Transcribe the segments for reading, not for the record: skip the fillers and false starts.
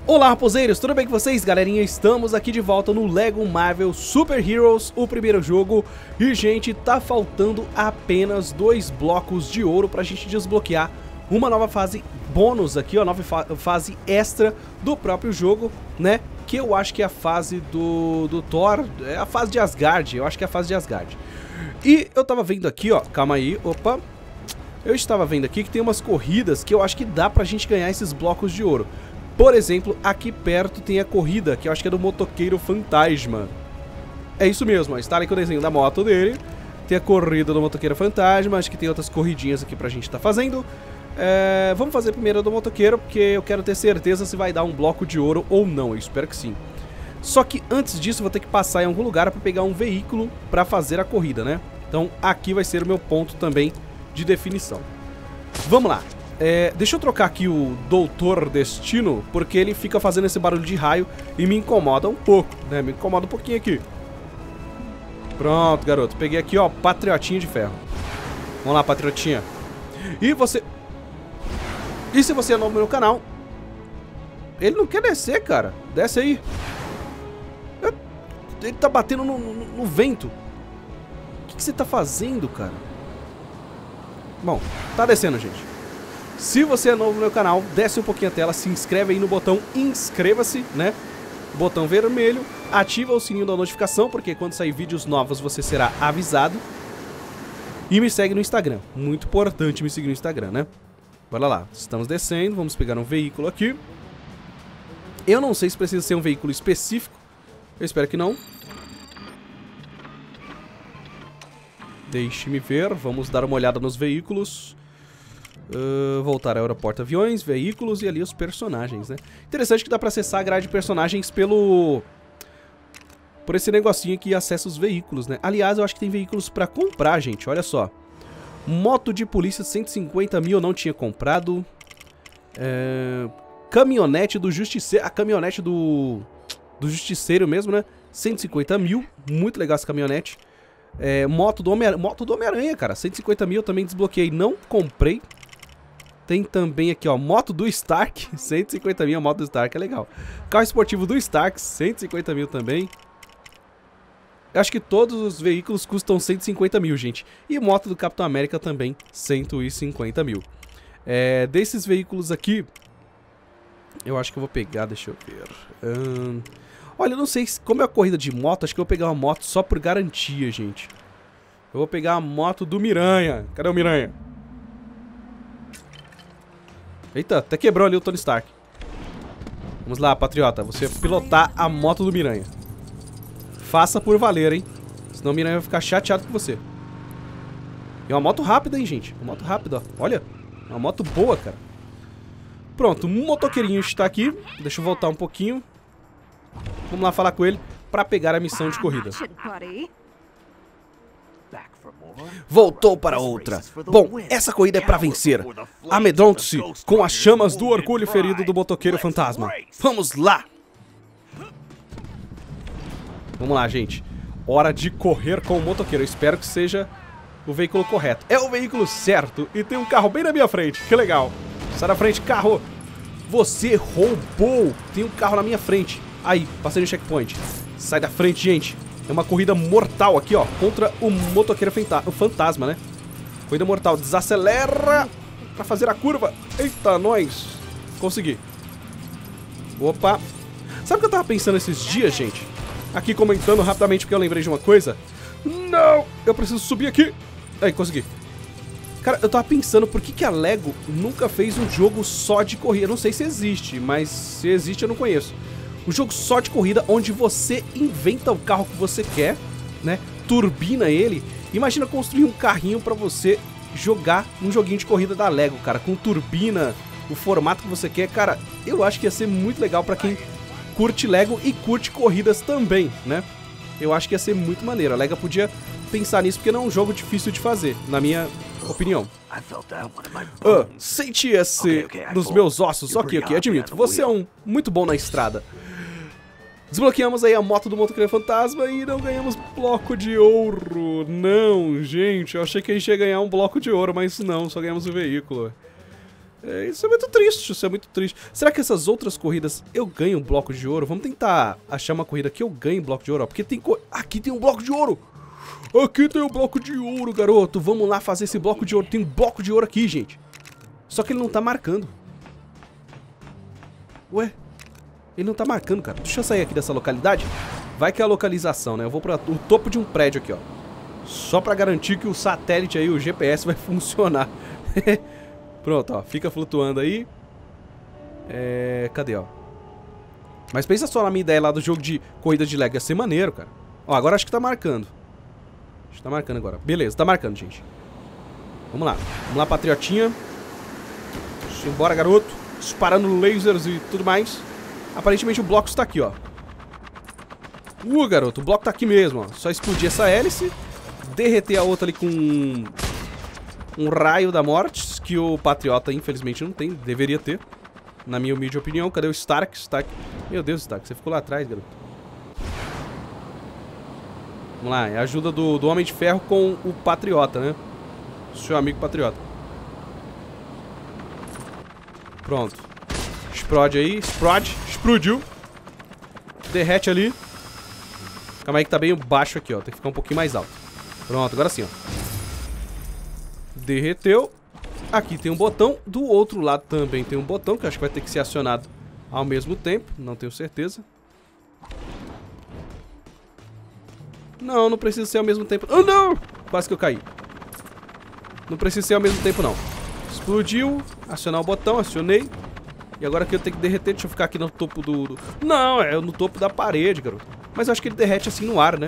Olá, raposeiros, tudo bem com vocês? Galerinha, estamos aqui de volta no Lego Marvel Super Heroes, o primeiro jogo. E, gente, tá faltando apenas 2 blocos de ouro pra gente desbloquear uma nova fase bônus aqui, ó, nova fase extra do próprio jogo, né? Que eu acho que é a fase do Thor, é a fase de Asgard, eu acho que é a fase de Asgard. E eu tava vendo aqui, ó, calma aí, opa. Eu estava vendo aqui que tem umas corridas que eu acho que dá pra gente ganhar esses blocos de ouro. Por exemplo, aqui perto tem a corrida, que eu acho que é do motoqueiro fantasma. É isso mesmo, ó, está ali com o desenho da moto dele. Tem a corrida do motoqueiro fantasma, acho que tem outras corridinhas aqui pra gente tá fazendo. Vamos fazer primeiro a do motoqueiro, porque eu quero ter certeza se vai dar um bloco de ouro ou não, eu espero que sim. Só que antes disso eu vou ter que passar em algum lugar pra pegar um veículo pra fazer a corrida, né? Então aqui vai ser o meu ponto também de definição. Vamos lá. Deixa eu trocar aqui o Doutor Destino, porque ele fica fazendo esse barulho de raio e me incomoda um pouco, né? Me incomoda um pouquinho aqui. Pronto, garoto. Peguei aqui, ó, Patriotinha de Ferro. Vamos lá, Patriotinha. E se você é novo no meu canal... Ele não quer descer, cara. Desce aí. Ele tá batendo no vento. O que você tá fazendo, cara? Bom, tá descendo, gente. Se você é novo no meu canal, desce um pouquinho a tela, se inscreve aí no botão inscreva-se, né? Botão vermelho, ativa o sininho da notificação, porque quando sair vídeos novos você será avisado. E me segue no Instagram, muito importante me seguir no Instagram, né? Bora lá, estamos descendo, vamos pegar um veículo aqui. Eu não sei se precisa ser um veículo específico, eu espero que não. Deixe-me ver, vamos dar uma olhada nos veículos. Voltar ao aeroporto aviões, veículos e ali os personagens, né? Interessante que dá pra acessar a grade de personagens por esse negocinho que acessa os veículos, né? Aliás, eu acho que tem veículos pra comprar, gente, olha só. Moto de polícia, 150 mil eu não tinha comprado. Caminhonete do Justiceiro, a caminhonete do Justiceiro mesmo, né? 150 mil, muito legal essa caminhonete. Moto do Homem-Aranha, cara, 150 mil eu também desbloqueei, não comprei. Tem também aqui, ó, moto do Stark, 150 mil, a moto do Stark é legal. Carro esportivo do Stark, 150 mil também. Eu acho que todos os veículos custam 150 mil, gente. E moto do Capitão América também, 150 mil. Desses veículos aqui, eu acho que eu vou pegar, deixa eu ver. Olha, eu não sei, como é a corrida de moto, acho que eu vou pegar uma moto só por garantia, gente. Eu vou pegar a moto do Miranha. Cadê o Miranha? Eita, até quebrou ali o Tony Stark. Vamos lá, patriota. Você pilotar a moto do Miranha. Faça por valer, hein? Senão o Miranha vai ficar chateado com você. E é uma moto rápida, hein, gente? Uma moto rápida, ó. Olha. É uma moto boa, cara. Pronto, um motoqueirinho está aqui. Deixa eu voltar um pouquinho. Vamos lá falar com ele pra pegar a missão de corrida. Voltou para outra. Bom, essa corrida é pra vencer. Amedronte-se com as chamas do orgulho ferido do motoqueiro fantasma. Vamos lá! Vamos lá, gente. Hora de correr com o motoqueiro. Eu espero que seja o veículo correto. É o veículo certo. E tem um carro bem na minha frente. Que legal. Sai da frente, carro. Você roubou. Tem um carro na minha frente. Aí, passei no checkpoint. Sai da frente, gente. É uma corrida mortal aqui, ó, contra o motoqueiro fantasma, né? Corrida mortal. Desacelera pra fazer a curva. Eita, nós. Consegui. Opa. Sabe o que eu tava pensando esses dias, gente? Aqui comentando rapidamente porque eu lembrei de uma coisa. Não! Eu preciso subir aqui. Aí, consegui. Cara, eu tava pensando por que a Lego nunca fez um jogo só de corrida. Eu não sei se existe, mas se existe eu não conheço. Um jogo só de corrida, onde você inventa o carro que você quer, né? Turbina ele. Imagina construir um carrinho pra você jogar um joguinho de corrida da Lego, cara. Com turbina, o formato que você quer. Cara, eu acho que ia ser muito legal pra quem curte Lego e curte corridas também, né? Eu acho que ia ser muito maneiro. A Lego podia pensar nisso, porque não é um jogo difícil de fazer, na minha opinião. Sente esse nos meus ossos. Ok, admito. Você é um muito bom na estrada. Desbloqueamos aí a moto do motoqueiro fantasma e não ganhamos bloco de ouro. Não, gente, eu achei que a gente ia ganhar um bloco de ouro, mas não, só ganhamos o veículo. Isso é muito triste, isso é muito triste. Será que essas outras corridas eu ganho bloco de ouro? Vamos tentar achar uma corrida que eu ganhe bloco de ouro, ó. Porque tem aqui tem um bloco de ouro. Aqui tem um bloco de ouro, garoto. Vamos lá fazer esse bloco de ouro. Tem um bloco de ouro aqui, gente. Só que ele não tá marcando. Ué? Ele não tá marcando, cara. Deixa eu sair aqui dessa localidade. Vai que é a localização, né? Eu vou para o topo de um prédio aqui, ó. Só pra garantir que o satélite aí, o GPS, vai funcionar. Pronto, ó. Fica flutuando aí. Cadê, ó? Mas pensa só na minha ideia lá do jogo de corrida de Lego. Ia ser maneiro, cara. Ó, agora acho que tá marcando. Acho que tá marcando agora. Beleza, tá marcando, gente. Vamos lá. Vamos lá, patriotinha. Simbora, garoto. Disparando lasers e tudo mais. Aparentemente o bloco está aqui, ó. Garoto, o bloco tá aqui mesmo, ó. Só explodir essa hélice. Derreter a outra ali com um raio da morte, que o Patriota infelizmente não tem. Deveria ter, na minha humilde opinião. Cadê o Stark? Stark. Meu Deus, Stark, você ficou lá atrás, garoto. Vamos lá, é a ajuda do Homem de Ferro com o Patriota, né? Seu amigo Patriota. Pronto. Explode aí, explodiu. Derrete ali. Calma aí que tá bem baixo aqui, ó. Tem que ficar um pouquinho mais alto. Pronto, agora sim, ó. Derreteu. Aqui tem um botão. Do outro lado também tem um botão, que eu acho que vai ter que ser acionado ao mesmo tempo. Não tenho certeza. Não, não precisa ser ao mesmo tempo. Oh, não! Quase que eu caí. Não precisa ser ao mesmo tempo, não. Explodiu. Acionar o botão, acionei. E agora aqui eu tenho que derreter. Deixa eu ficar aqui no topo do... Não, é no topo da parede, garoto. Mas eu acho que ele derrete assim no ar, né?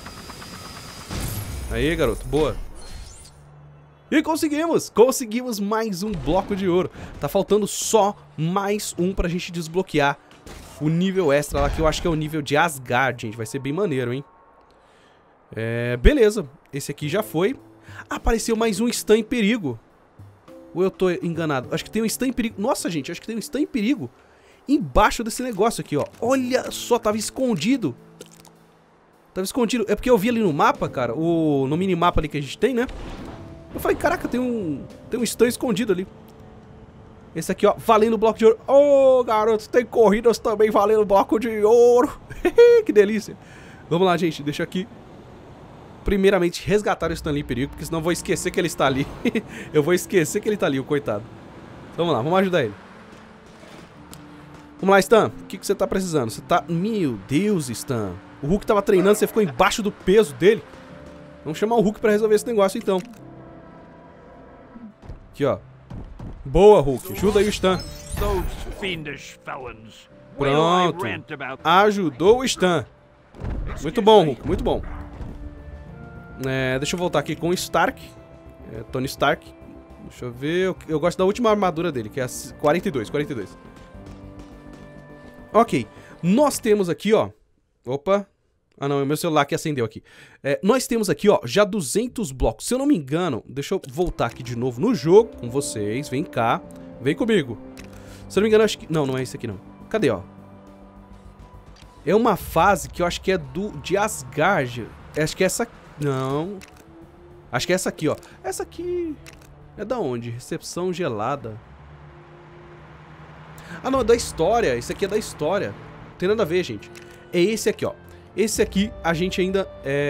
Aí, garoto, boa. E conseguimos! Conseguimos mais um bloco de ouro. Tá faltando só mais um pra gente desbloquear o nível extra lá, que eu acho que é o nível de Asgard, gente. Vai ser bem maneiro, hein? Beleza. Esse aqui já foi. Apareceu mais um Stan em perigo. Ou eu tô enganado? Acho que tem um Stan em perigo. Nossa, gente, acho que tem um Stan em perigo embaixo desse negócio aqui, ó. Olha só, tava escondido. Tava escondido. É porque eu vi ali no mapa, cara, no minimapa ali que a gente tem, né? Eu falei, caraca, tem um Stan escondido ali. Esse aqui, ó, valendo bloco de ouro. Ô, garoto, tem corridas também valendo bloco de ouro. Que delícia. Vamos lá, gente, deixa aqui. Primeiramente, resgatar o Stan Lee em perigo, porque senão eu vou esquecer que ele está ali. Eu vou esquecer que ele está ali, o coitado. Vamos lá, vamos ajudar ele. Vamos lá, Stan. O que você tá precisando? Você tá... Meu Deus, Stan. O Hulk tava treinando, você ficou embaixo do peso dele. Vamos chamar o Hulk pra resolver esse negócio, então. Aqui, ó. Boa, Hulk. Ajuda aí o Stan. Pronto. Ajudou o Stan. Muito bom, Hulk. Muito bom. Deixa eu voltar aqui com o Stark. Tony Stark. Deixa eu ver. Eu gosto da última armadura dele, que é a 42. Ok. Nós temos aqui, ó. Opa. Ah, não. É o meu celular que acendeu aqui. Nós temos aqui, ó, já 200 blocos. Se eu não me engano, deixa eu voltar aqui de novo no jogo com vocês. Vem cá. Vem comigo. Se eu não me engano, acho que... Não, não é esse aqui, não. Cadê, ó? É uma fase que eu acho que é de Asgard. Acho que é essa aqui. Não. Acho que é essa aqui, ó. Essa aqui é da onde? Recepção gelada. Ah, não, é da história. Esse aqui é da história. Não tem nada a ver, gente. É esse aqui, ó. Esse aqui a gente ainda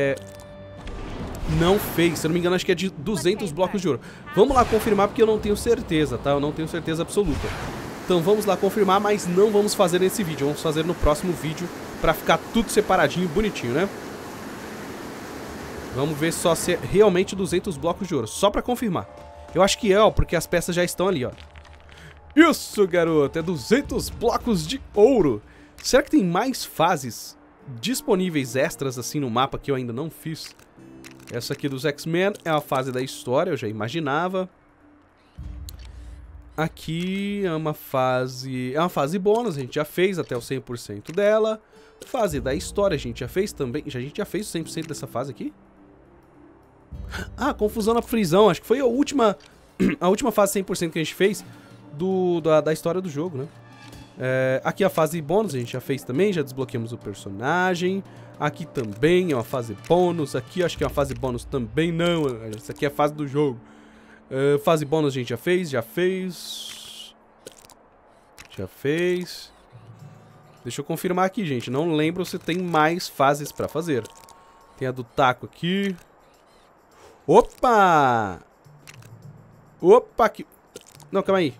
não fez. Se eu não me engano, acho que é de 200 blocos de ouro. Vamos lá confirmar, porque eu não tenho certeza, tá? Eu não tenho certeza absoluta. Então vamos lá confirmar, mas não vamos fazer nesse vídeo. Vamos fazer no próximo vídeo, pra ficar tudo separadinho, bonitinho, né? Vamos ver só se é realmente 200 blocos de ouro. Só pra confirmar. Eu acho que é, ó, porque as peças já estão ali, ó. Isso, garoto. É 200 blocos de ouro. Será que tem mais fases disponíveis extras assim no mapa que eu ainda não fiz? Essa aqui dos X-Men é a fase da história, eu já imaginava. Aqui é uma fase... É uma fase bônus, a gente já fez até o 100% dela. Fase da história a gente já fez também. A gente já fez o 100% dessa fase aqui? Ah, confusão na prisão. Acho que foi a última fase 100% que a gente fez da história do jogo, né? Aqui a fase bônus a gente já fez também. Já desbloqueamos o personagem. Aqui também é uma fase bônus. Aqui acho que é uma fase bônus também. Não, essa aqui é a fase do jogo. Fase bônus a gente já fez. Já fez. Deixa eu confirmar aqui, gente. Não lembro se tem mais fases pra fazer. Tem a do taco aqui. Opa! Opa, aqui. Não, calma aí.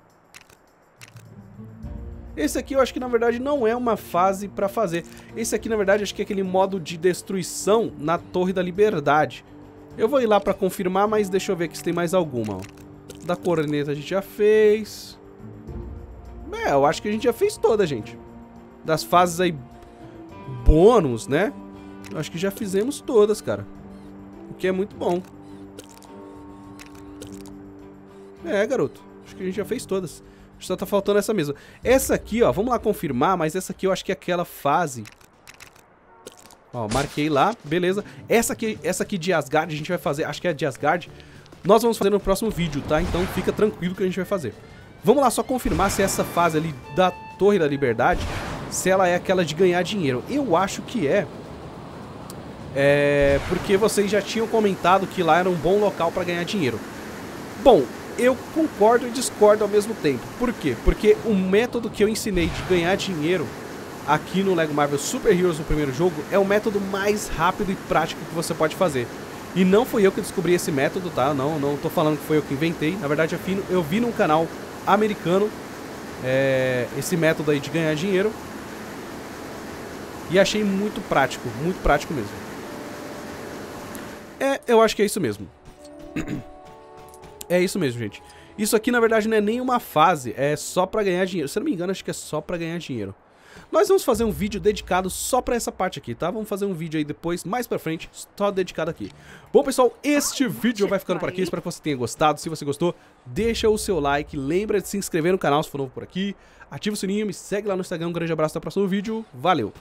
Esse aqui eu acho que na verdade não é uma fase pra fazer. Esse aqui na verdade acho que é aquele modo de destruição na Torre da Liberdade. Eu vou ir lá pra confirmar, mas deixa eu ver aqui se tem mais alguma. Ó. Da corneta a gente já fez. Eu acho que a gente já fez toda, gente. Das fases aí bônus, né? Eu acho que já fizemos todas, cara. O que é muito bom. Garoto. Acho que a gente já fez todas. Só tá faltando essa mesma. Essa aqui, ó, vamos lá confirmar, mas essa aqui eu acho que é aquela fase. Ó, marquei lá, beleza. Essa aqui de Asgard a gente vai fazer, acho que é de Asgard. Nós vamos fazer no próximo vídeo, tá? Então fica tranquilo que a gente vai fazer. Vamos lá só confirmar se essa fase ali da Torre da Liberdade, se ela é aquela de ganhar dinheiro. Eu acho que é. Porque vocês já tinham comentado que lá era um bom local pra ganhar dinheiro. Bom, eu concordo e discordo ao mesmo tempo. Por quê? Porque o método que eu ensinei de ganhar dinheiro aqui no Lego Marvel Super Heroes no primeiro jogo é o método mais rápido e prático que você pode fazer. E não fui eu que descobri esse método, tá? Não tô falando que foi eu que inventei. Na verdade, eu vi num canal americano esse método aí de ganhar dinheiro. E achei muito prático mesmo. Eu acho que é isso mesmo. É isso mesmo, gente. Isso aqui, na verdade, não é nem uma fase. É só pra ganhar dinheiro. Se eu não me engano, acho que é só pra ganhar dinheiro. Nós vamos fazer um vídeo dedicado só pra essa parte aqui, tá? Vamos fazer um vídeo aí depois, mais pra frente, só dedicado aqui. Bom, pessoal, este vídeo vai ficando por aqui. Espero que você tenha gostado. Se você gostou, deixa o seu like. Lembra de se inscrever no canal se for novo por aqui. Ativa o sininho, me segue lá no Instagram. Um grande abraço, até o próximo vídeo. Valeu!